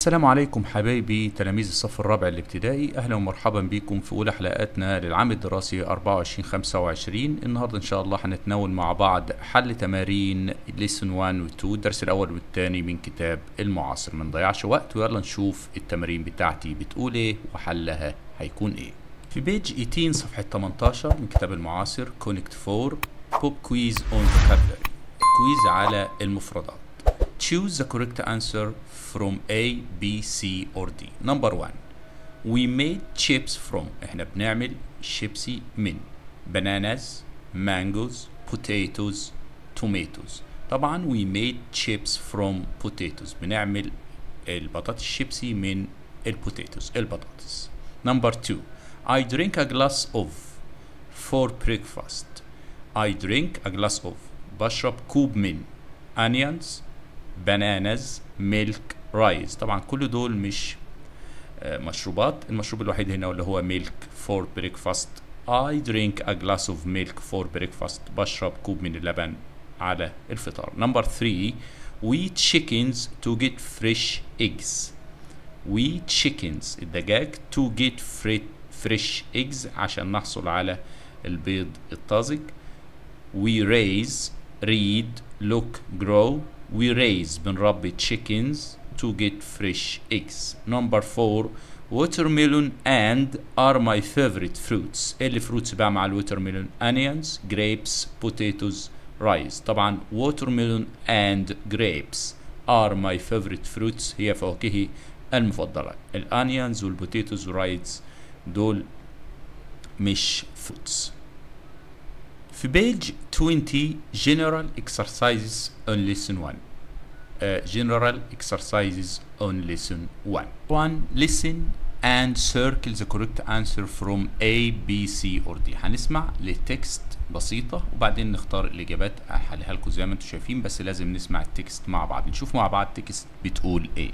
السلام عليكم حبايبي تلاميذ الصف الرابع الابتدائي، اهلا ومرحبا بكم في اولى حلقاتنا للعام الدراسي 24-25. النهارده ان شاء الله هنتناول مع بعض حل تمارين ليسون 1 و 2 الدرس الاول والثاني من كتاب المعاصر. ما نضيعش وقت ويلا نشوف التمارين بتاعتي بتقول ايه وحلها هيكون ايه. في بيج 18 صفحة 18 من كتاب المعاصر كونكت 4 بوب كويز اون vocabulary، كويز على المفردات. Choose the correct answer from A, B, C or D. Number 1. We made chips from. احنا بنعمل شيبسي من bananas, mangoes, potatoes, tomatoes. طبعا we made chips from potatoes. بنعمل البطاطس الشيبسي من البطاطس. Number 2. I drink a glass of for breakfast. I drink a glass of. بشرب كوب من onions, bananas, milk, rice. طبعا كل دول مش مشروبات. المشروب الوحيد هنا اللي هو milk for breakfast. I drink a glass of milk for breakfast. بشرب كوب من اللبن على الفطار. Number 3. We chickens to get fresh eggs. We chickens الدجاج to get fresh eggs عشان نحصل على البيض الطازج. We raise, read, look, grow. We raise بنربي chickens to get fresh eggs. Number 4. Watermelon and are my favorite fruits. ايه اللي fruits بقى مع الووترميلون؟ onions, grapes, potatoes, rice. طبعا watermelon and grapes are my favorite fruits هي فواكهي المفضلة. الانيونز والبوتيتوز والرايز دول مش fruits. في بيج 20 general exercises on lesson 1. General exercises on lesson 1. 1. Listen and circle the correct answer from A, B, C or D. هنسمع لتكست بسيطة وبعدين نختار الإجابات. أحلها لكم زي ما انتم شايفين، بس لازم نسمع التكست مع بعض. نشوف مع بعض التكست بتقول إيه.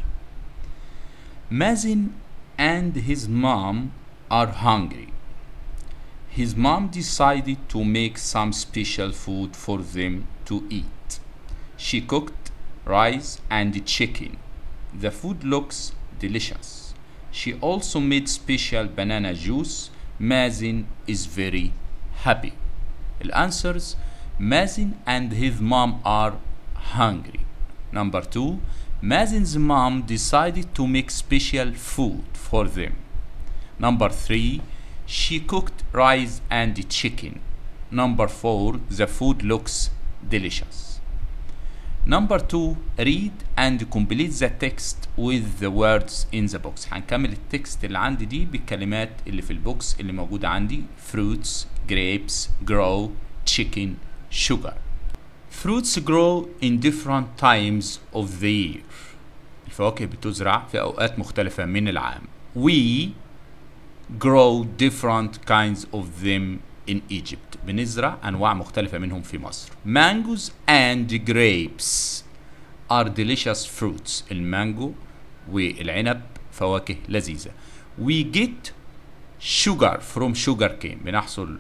مازن and his mom are hungry. His mom decided to make some special food for them to eat. She cooked rice and chicken. The food looks delicious. She also made special banana juice. Mazen is very happy. The answers: Mazen and his mom are hungry. Number 2. Mazen's mom decided to make special food for them. Number 3. She cooked rice and chicken. Number 4. The food looks delicious. Number 2. Read and complete the text with the words in the box. هنكمل التكست اللي عندي دي بالكلمات اللي في البوكس اللي موجودة عندي. fruits, grapes, grow, chicken, sugar. Fruits grow in different times of the year. الفواكه بتزرع في أوقات مختلفة من العام. We grow different kinds of them in Egypt. بنزرع أنواع مختلفة منهم في مصر. Mangoes and grapes are delicious fruits. المانجو والعنب فواكه لذيذة. We get sugar from sugarcane. بنحصل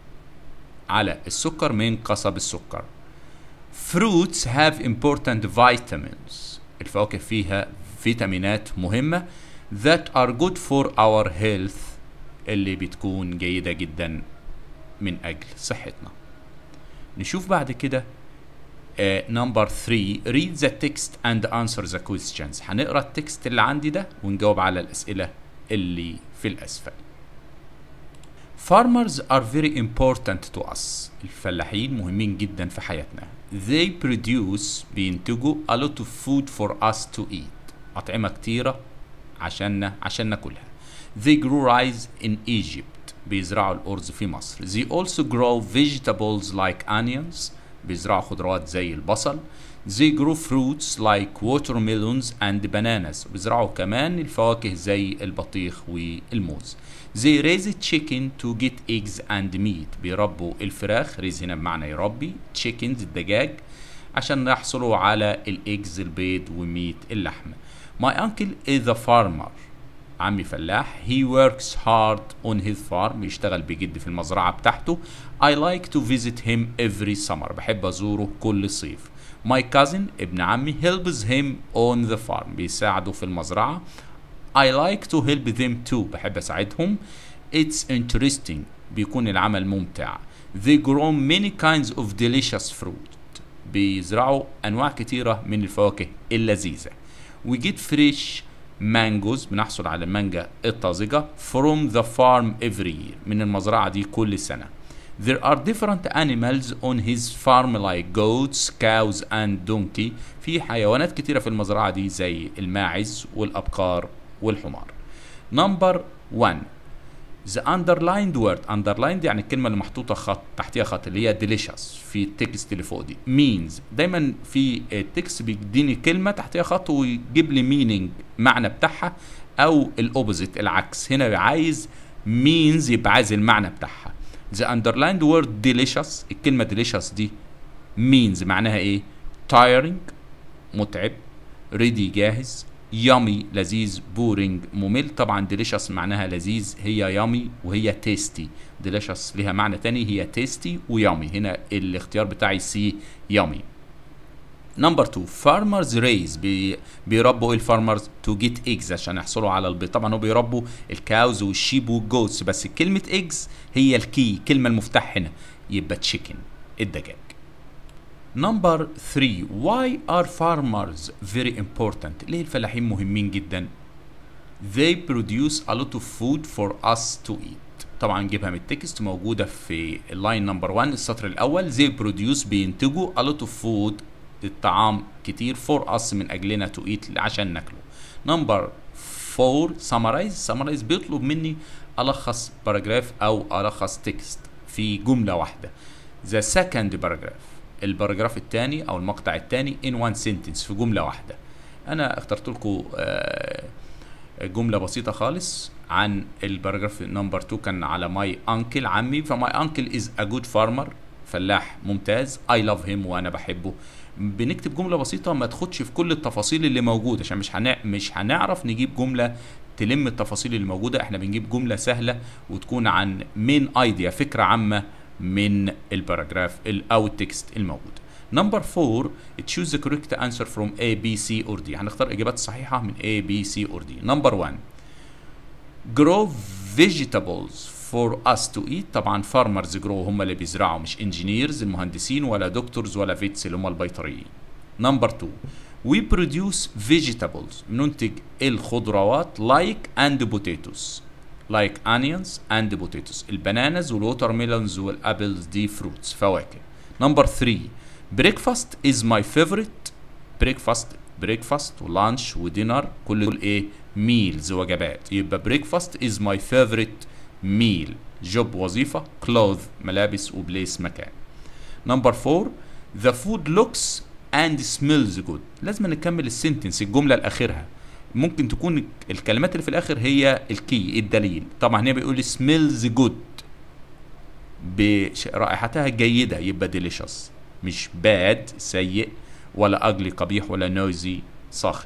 على السكر من قصب السكر. Fruits have important vitamins. الفواكه فيها فيتامينات مهمة that are good for our health اللي بتكون جيدة جدا من أجل صحتنا. نشوف بعد كده number 3. read the text and answer the questions. هنقرأ التكست اللي عندي ده ونجاوب على الأسئلة اللي في الأسفل. Farmers are very important to us. الفلاحين مهمين جدا في حياتنا. They produce بينتجوا a lot of food for us to eat. أطعمة كتيرة عشان ناكلها. They grow rice in Egypt. بيزرعوا الأرز في مصر. They also grow vegetables like onions. بيزرعوا خضروات زي البصل. They grow fruits like watermelons and bananas. بيزرعوا كمان الفواكه زي البطيخ والموز. They raise a chicken to get eggs and meat. بيربوا الفراخ. raise هنا بمعنى يربي. chickens الدجاج عشان يحصلوا على الإيجز البيض وميت اللحم. My uncle is a farmer. عمي فلاح. He works hard on his farm. بيشتغل بجد في المزرعة بتاعته. I like to visit him every summer. بحب أزوره كل صيف. My cousin ابن عمي helps him on the farm بيساعده في المزرعة. I like to help them too بحب أساعدهم. It's interesting بيكون العمل ممتع. They grow many kinds of delicious fruit بيزرعوا أنواع كتيرة من الفواكه اللذيذة. We get fresh mangoes بنحصل على المانجا الطازجة from the farm every year من المزرعة دي كل سنة. There are different animals on his farm like goats, cows and donkey. في حيوانات كتيرة في المزرعة دي زي الماعز والأبقار والحمار. Number 1 The underlined word underlined يعني الكلمة اللي محطوطة خط تحتها خط اللي هي delicious في التكست اللي فوق دي means. دايما في التكست بيديني كلمة تحتها خط ويجيب لي meaning معنى بتاعها أو الأوبوزيت العكس. هنا عايز means يبقى عايز المعنى بتاعها. The underlined word delicious الكلمة delicious دي means معناها ايه؟ tiring متعب، ready جاهز، yummy لذيذ، boring ممل. طبعا delicious معناها لذيذ، هي yummy وهي tasty. delicious لها معنى تاني هي tasty ويامي. هنا الاختيار بتاعي C yummy. نمبر 2 farmers raise بيربوا الفارمرز to get eggs عشان يحصلوا على البيض. طبعا هو بيربوا الكاوز والشيب والجوتس بس كلمة eggs هي الكي كلمة المفتاح هنا يبقى chicken الدجاج. نمبر 3 why are farmers very important ليه الفلاحين مهمين جدا؟ they produce a lot of food for us to eat. طبعا نجيبها من التكست موجودة في اللاين نمبر 1 السطر الأول. they produce بينتجوا a lot of food الطعام كتير for us من أجلنا to eat عشان ناكله. نمبر 4 summarize بيطلب مني ألخص باراجراف أو ألخص تكست في جملة واحدة. the second paragraph الباراجراف الثاني أو المقطع الثاني in one sentence في جملة واحدة. أنا اخترت لكم جملة بسيطة خالص عن الباراجراف نمبر 2 كان على my uncle عمي. فماي uncle is a good farmer فلاح ممتاز. I love him وأنا بحبه. بنكتب جملة بسيطة ما تاخدش في كل التفاصيل اللي موجودة عشان مش هنعرف نجيب جملة تلم التفاصيل اللي موجودة. احنا بنجيب جملة سهلة وتكون عن main idea فكرة عامة من الباراجراف أو التكست الموجود. نمبر 4 choose the correct answer from A, B, C or D. هنختار إجابات صحيحة من A, B, C or D. نمبر 1 grow vegetables for us to eat. طبعا farmers grow هم اللي بيزرعوا مش engineers المهندسين ولا doctors ولا vets اللي هم البيطريين. نمبر 2 we produce vegetables بننتج الخضروات like and potatoes like onions and potatoes. البنانز والووتر ميلونز والابلز دي fruits فواكه. نمبر 3 breakfast is my favorite. breakfast ولانش ودينر كل دول ايه؟ meals وجبات. يبقى breakfast is my favorite meal. job وظيفة. cloth ملابس وبليس مكان. نمبر 4 the food looks and smells good. لازم نكمل السنتنس الجملة الأخيرها. ممكن تكون الكلمات اللي في الآخر هي الكي الدليل. طبعا هنا بيقول smells good برائحتها جيدة يبقى delicious مش bad سيء ولا ugly قبيح ولا noisy صاخب.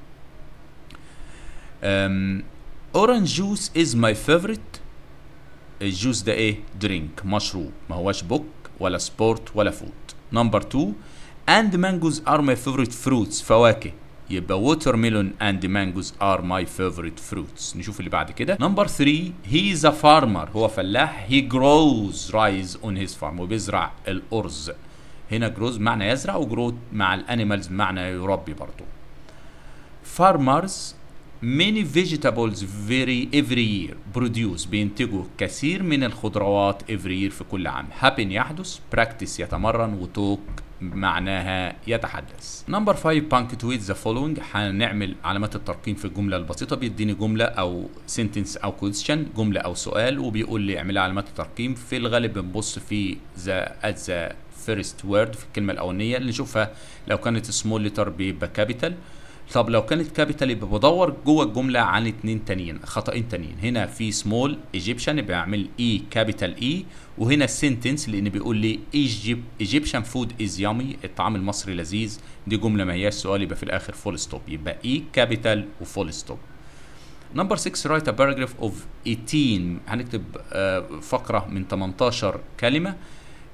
orange juice is my favorite. الجوس ده ايه؟ drink مشروب ما هواش book ولا sport ولا food. نمبر 2 and mangoes are my favorite fruits فواكه يبقى watermelon and mangoes are my favorite fruits. نشوف اللي بعد كده. نمبر 3 he is a farmer هو فلاح. he grows rice on his farm وبيزرع الأرز. هنا grows معنى يزرع وgrow مع الانيمالز معنى يربي برضو. farmers many vegetables every year produce بينتجوا كثير من الخضروات every year في كل عام. happen يحدث practice يتمرن وتوك معناها يتحدث. نمبر 5 punctuate the following هنعمل علامات الترقيم في الجملة البسيطة. بيديني جملة أو sentence أو question جملة أو سؤال وبيقول لي اعملها علامات الترقيم. في الغالب بنبص في at the first word في الكلمة الأولانية اللي نشوفها لو كانت small letter بيبقى capital. طب لو كانت كابيتال يبقى بدور جوه الجمله عن اتنين تانيين خطأين تانيين. هنا في سمول ايجيبشن يبقى اعمل اي كابيتال اي. وهنا السنتنس لان بيقول لي ايجيبشن فود از يامي الطعام المصري لذيذ. دي جمله ما هياش سؤال يبقى في الاخر فول ستوب يبقى اي كابيتال وفول ستوب. نمبر 6 رايت ا باراجراف اوف 18 هنكتب فقره من 18 كلمه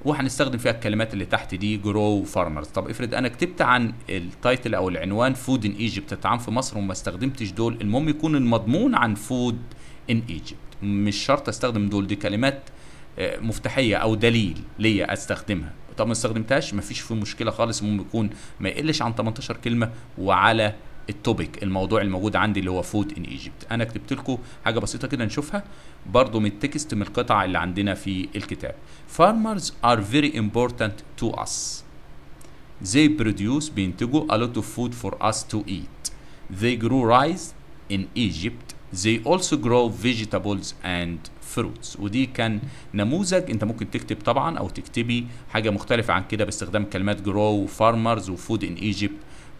وهنستخدم فيها الكلمات اللي تحت دي grow farmers. طب افرض انا كتبت عن التايتل او العنوان food in Egypt طعام في مصر وما استخدمتش دول، المهم يكون المضمون عن food in Egypt. مش شرط استخدم دول، دي كلمات مفتاحيه او دليل ليا استخدمها. طب ما استخدمتهاش مفيش في مشكله خالص، المهم يكون ما يقلش عن 18 كلمه وعلى التوبيك الموضوع الموجود عندي اللي هو فود ان ايجيبت. انا كتبت لكم حاجه بسيطه كده نشوفها برضو من التكست من القطع اللي عندنا في الكتاب. Farmers are very important to us. They produce بينتجوا a lot of food for us to eat. They grow rice in Egypt. They also grow vegetables and fruits. ودي كان نموذج، انت ممكن تكتب طبعا او تكتبي حاجه مختلفه عن كده باستخدام كلمات grow farmers وفود in Egypt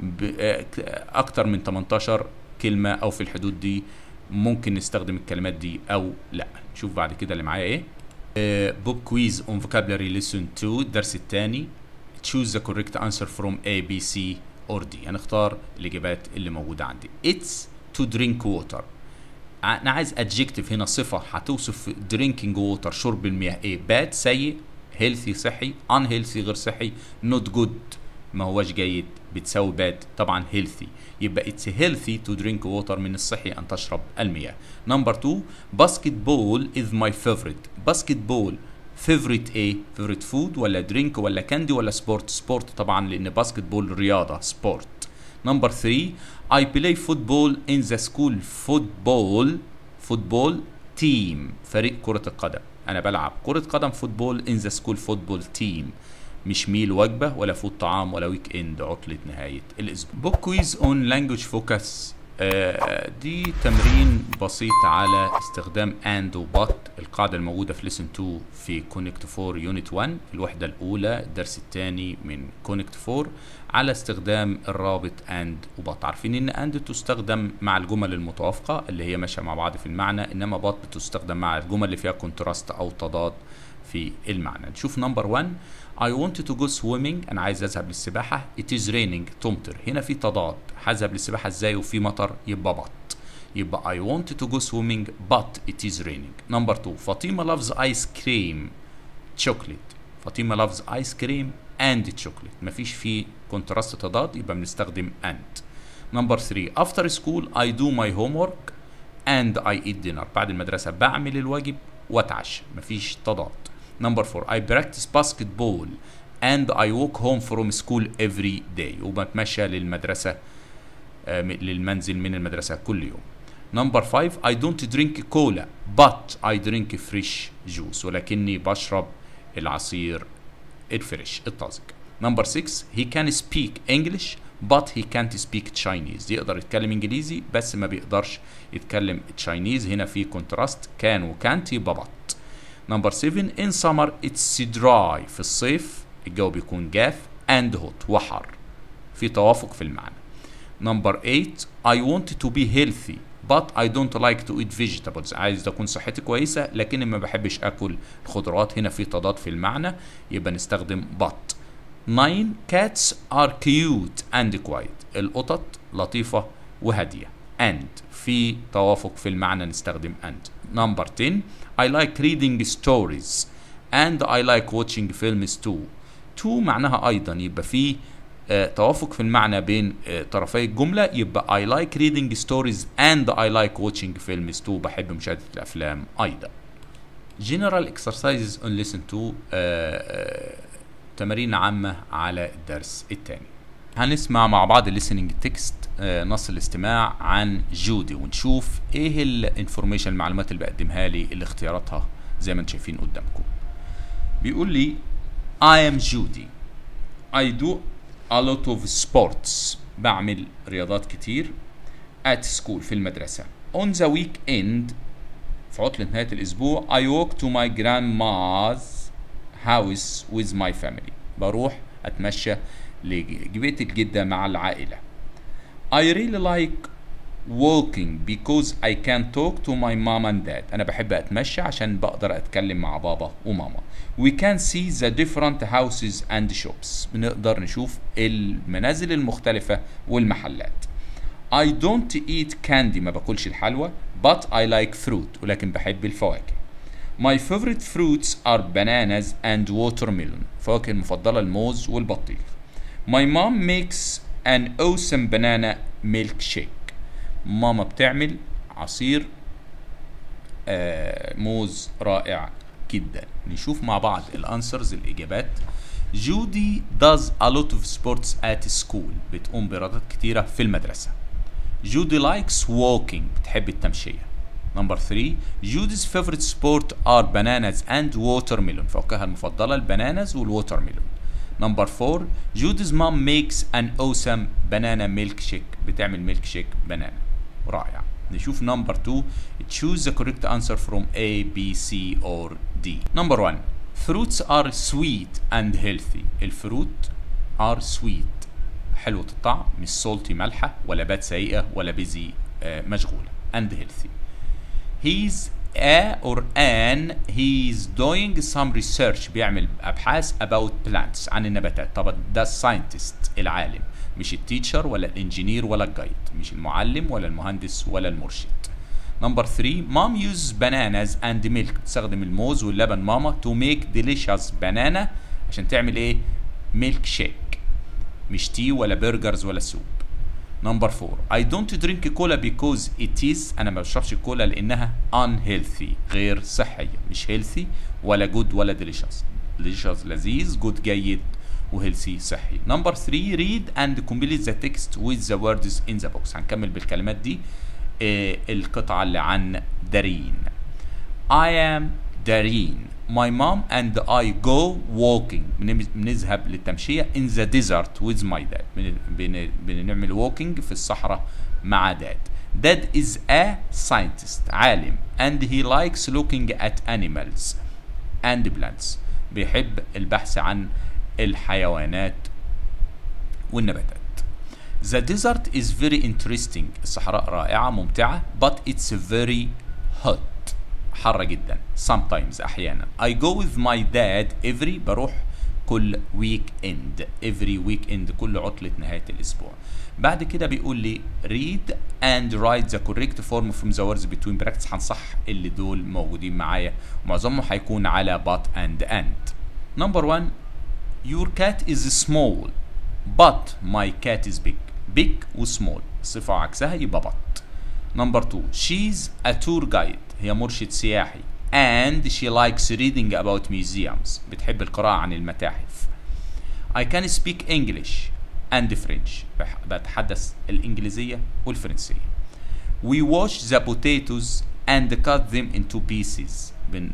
اكتر من 18 كلمه او في الحدود دي. ممكن نستخدم الكلمات دي او لا. نشوف بعد كده اللي معايا ايه. بوب كويز اون vocabulary lesson 2 الدرس الثاني. choose the correct answer from A B C or D. هنختار الاجابات اللي موجوده عندي. it's to drink water. انا عايز adjective هنا صفه هتوصف drinking water شرب المياه. ايه؟ bad سيء، healthy صحي، unhealthy غير صحي، not good ما هوش جيد بتساوي bad طبعا healthy. يبقى it's healthy to drink water من الصحي ان تشرب المياه. number 2 basketball is my favorite. basketball favorite ايه؟ favorite food ولا drink ولا candy ولا sport طبعا لان basketball رياضه sport. number 3 I play football in the school. football team فريق كرة القدم. أنا بلعب كرة قدم فوتبول in the school football team. مش ميل وجبة ولا فوت طعام ولا ويك اند عطلة نهاية الأسبوع. book quiz on language focus. دي تمرين بسيط على استخدام and و but القاعدة الموجودة في lesson 2 في connect 4 unit 1 الوحدة الأولى الدرس الثاني من connect 4 على استخدام الرابط and و but. عارفين ان and تستخدم مع الجمل المتوافقة اللي هي ماشية مع بعض في المعنى، انما but بتستخدم مع الجمل اللي فيها كونتراست او تضاد في المعنى. نشوف نمبر 1 I wanted to go swimming. أنا عايز أذهب للسباحة. It is raining تمطر. هنا في تضاد، هذهب للسباحة إزاي وفي مطر؟ يبقى but. يبقى I wanted to go swimming but it is raining. نمبر 2 فاطمة loves ice cream chocolate. فاطمة loves ice cream and chocolate. مفيش فيه كونتراست تضاد يبقى بنستخدم and. نمبر 3 after school I do my homework and I eat dinner. بعد المدرسة بعمل الواجب واتعشى. مفيش تضاد. نمبر 4 I practice basketball and I walk home from school every day. وبتمشى للمدرسة للمنزل من المدرسة كل يوم. نمبر 5 I don't drink cola but I drink fresh juice. ولكني بشرب العصير الفريش الطازج. نمبر 6 he can speak English but he can't speak Chinese. يقدر يتكلم انجليزي بس ما بيقدرش يتكلم تشاينيز. هنا في كونتراست كان وكانت يبقى بط. نمبر 7 in summer it's dry. في الصيف الجو بيكون جاف and hot وحر. في توافق في المعنى. نمبر 8 I want to be healthy but I don't like to eat vegetables. عايز اكون صحتي كويسه لكن ما بحبش اكل الخضروات. هنا في تضاد في المعنى يبقى نستخدم but. 9 cats are cute and quiet. القطط لطيفه وهاديه and في توافق في المعنى نستخدم and. نمبر 10 I like reading stories and I like watching films too. to معناها أيضا يبقى في توافق في المعنى بين طرفي الجملة. يبقى I like reading stories and I like watching films too. بحب مشاهدة الأفلام أيضا. General exercises on lesson 2 تمارين عامة على الدرس الثاني. هنسمع مع بعض listening text نص الاستماع عن جودي ونشوف ايه الانفورميشن المعلومات اللي بقدمها لي اللي اختياراتها زي ما انتم شايفين قدامكم. بيقول لي I am Judy. I do a lot of sports. بعمل رياضات كتير. at school في المدرسة. on the weekend في عطلة نهاية الأسبوع I walk to my grandma's house with my family. بروح أتمشى لبيت الجدة مع العائلة. I really like walking because I can talk to my mom and dad. أنا بحب أتمشى عشان بقدر أتكلم مع بابا وماما. We can see the different houses and shops. بنقدر نشوف المنازل المختلفة والمحلات. I don't eat candy. ما باكلش الحلوى but I like fruit. ولكن بحب الفواكه. My favorite fruits are bananas and watermelon. فواكه المفضلة الموز والبطيخ. My mom makes an awesome banana milkshake. ماما بتعمل عصير موز رائع جدا. نشوف مع بعض الانسرز الإجابات. جودي does a lot of sports at school. بتقوم برياضات كتيرة في المدرسة. جودي likes walking. بتحب التمشية. Number 3. Judy's favorite sport are bananas and watermelon. فواكهها المفضلة البنانز والووترميلون. Number 4. Judy's mom makes an awesome banana milkshake. بتعمل ميلك شيك بنانا رائع. نشوف number 2. Choose the correct answer from A, B, C or D. Number 1. Fruits are sweet and healthy. الفروت are sweet. حلوة الطعم، مش salty مالحة ولا باد سيئة ولا busy مشغولة. And healthy. He's a or an he's doing some research. بيعمل أبحاث about plants عن النباتات. طبعا ده scientist العالم، مش التيتشر ولا الانجينير ولا الجايد، مش المعلم ولا المهندس ولا المرشد. Number 3. Mom uses bananas and milk. تستخدم الموز واللبن ماما to make delicious banana عشان تعمل ايه؟ ميلك شيك، مش تي ولا برجرز ولا سوب. Number 4. I don't drink cola because it is. أنا ما بشربش الكولا لأنها unhealthy، غير صحية، مش healthy ولا good ولا delicious. delicious لذيذ، good جيد، وهيلثي صحي. Number 3. Read and complete the text with the words in the box. هنكمل بالكلمات دي القطعة اللي عن دارين. I am دارين. My mom and I go walking. بنذهب للتمشية in the desert with my dad. بنعمل walking في الصحراء مع داد. Dad is a scientist. عالم. And he likes looking at animals and plants. بيحب البحث عن الحيوانات والنباتات. The desert is very interesting. الصحراء رائعة ممتعة. But it's very hot. حارة جدا. Sometimes أحيانا. I go with my dad every. بروح كل weekend. Every weekend. كل عطلة نهاية الأسبوع. بعد كده بيقول لي read and write the correct form from the words between brackets. هنصح اللي دول موجودين معايا، معظمهم هيكون على but and. Number 1. Your cat is small but my cat is big. big و small صفة عكسها يبقى but. Number 2. She's a tour guide. هي مرشد سياحي. And she likes reading about museums. بتحب القراءة عن المتاحف. I can speak English and French. بتحدث الإنجليزية والفرنسية. We wash the potatoes and cut them into pieces.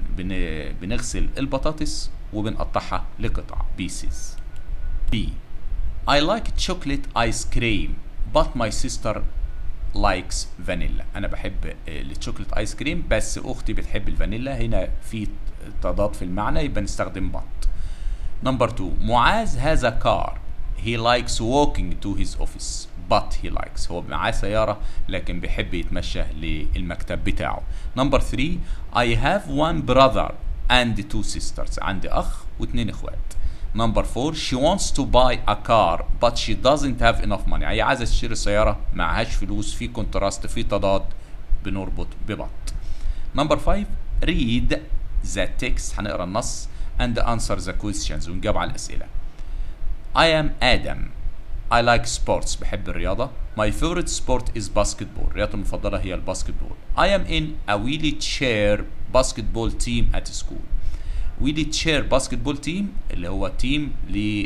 بنغسل البطاطس وبنقطعها لقطع pieces. B. I like chocolate ice cream but my sister likes vanilla. أنا بحب الشوكولات آيس كريم بس أختي بتحب الفانيلا. هنا في تضاد في المعنى يبقى نستخدم but. Number 2. معاذ has a car. He likes walking to his office but he likes. هو معاه سيارة لكن بيحب يتمشى للمكتب بتاعه. Number 3. I have one brother and two sisters. عندي أخ واثنين إخوات. Number 4. She wants to buy a car but she doesn't have enough money. هي عايزة تشتري سيارة معهاش فلوس. في كونتراست، في تضاد، بنربط ببط. Number 5. Read the text. هنقرا النص and answer the questions ونجاوب على الأسئلة. I am Adam. I like sports. بحب الرياضة. My favorite sport is basketball. رياضتي المفضلة هي الباسكتبول. I am in a wheelchair basketball team at school. ويلي تشير باسكتبول تيم اللي هو تيم ل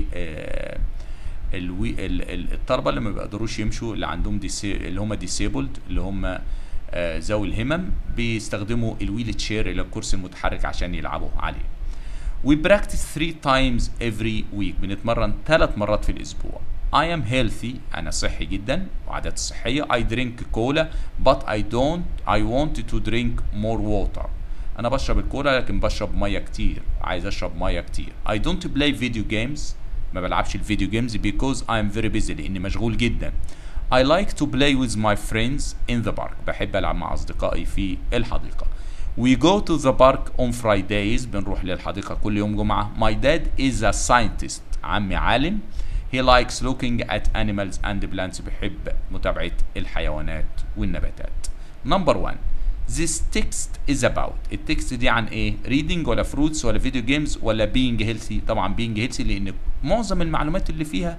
الطلبه اللي ما بيقدروش يمشوا، اللي عندهم اللي هم ديسيبلد، اللي هم ذوي الهمم، بيستخدموا الويل تشير اللي الكرسي المتحرك عشان يلعبوا عليه. We practice 3 times every week. بنتمرن 3 مرات في الاسبوع. I am healthy. أنا صحي جدا وعاداتي صحية. I drink cola but I want to drink more water. أنا بشرب الكولا لكن بشرب مية كتير. عايز أشرب مية كتير. I don't play video games. ما بلعبش الفيديو جيمز because I'm very busy. لأني مشغول جدا. I like to play with my friends in the park. بحب ألعب مع أصدقائي في الحديقة. We go to the park on Fridays. بنروح للحديقة كل يوم جمعة. My dad is a scientist. عمي عالم. He likes looking at animals and plants. بيحب متابعة الحيوانات والنباتات. Number 1. this text is about. التكست دي عن ايه؟ reading ولا fruits ولا video games ولا being healthy؟ طبعا being healthy، لان معظم المعلومات اللي فيها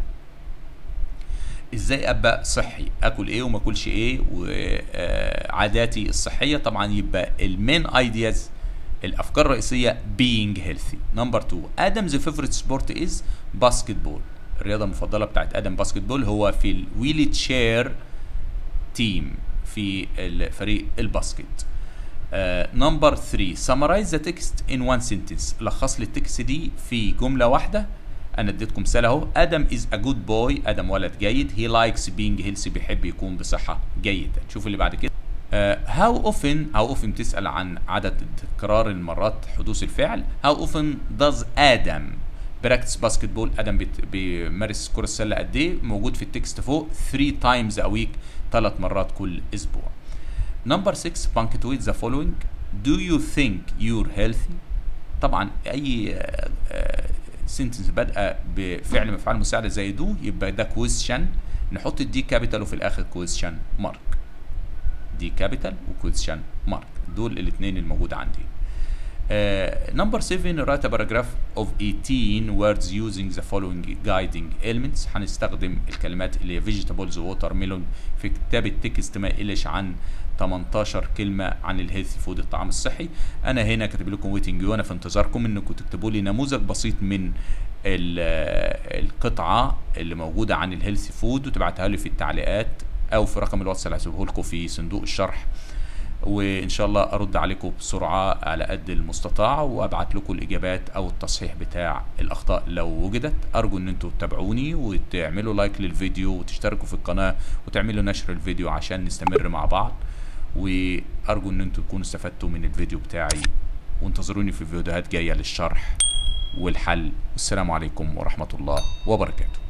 ازاي ابقى صحي، اكل ايه وما اكلش ايه، وعاداتي الصحيه. طبعا يبقى المين ايدياز، الافكار الرئيسيه being healthy. نمبر 2، ادمز فيفورت سبورت از باسكت بول. الرياضه المفضله بتاعت ادم باسكت بول، هو في الويلي تشير تيم، في الفريق الباسكت. نمبر 3، summarize the text in one sentence. لخص لي التكست دي في جمله واحده. انا اديتكم مثال اهو، ادم از ا جود بوي، ادم ولد جيد. هي لايكس بينج هيلثي، بيحب يكون بصحه جيده. شوف اللي بعد كده، هاو اوفن تسال عن عدد تكرار المرات حدوث الفعل. هاو اوفن داز ادم براكتس باسكت بول. ادم بيمارس كره السله قد ايه؟ موجود في التكست فوق 3 times a week، 3 مرات كل اسبوع. نمبر 6، punctuate the following. do you think you're healthy؟ طبعا اي سنتنس بادئه بفعل مفعول مساعده زي دو يبقى ده كويستشن، نحط الدي كابيتال وفي الاخر كويستشن مارك. دي كابيتال وكويستشن مارك، دول الاثنين الموجود عندي. نمبر 7، write a paragraph of 18 words using the following guiding elements. هنستخدم الكلمات اللي هي vegetables watermelon في كتابة تكست ما يقلش عن 18 كلمة عن الهيلثي فود، الطعام الصحي. أنا هنا كاتب لكم ويتنج، وأنا في انتظاركم إنكم تكتبوا لي نموذج بسيط من القطعة اللي موجودة عن الهيلثي فود، وتبعتها لي في التعليقات أو في رقم الواتس اللي هسيبه لكم في صندوق الشرح، وان شاء الله ارد عليكم بسرعه على قد المستطاع، وابعت لكم الاجابات او التصحيح بتاع الاخطاء لو وجدت. ارجو ان انتم تتابعوني وتعملوا لايك للفيديو وتشتركوا في القناه وتعملوا نشر الفيديو عشان نستمر مع بعض، وارجو ان انتم تكونوا استفدتوا من الفيديو بتاعي، وانتظروني في فيديوهات جايه للشرح والحل. والسلام عليكم ورحمه الله وبركاته.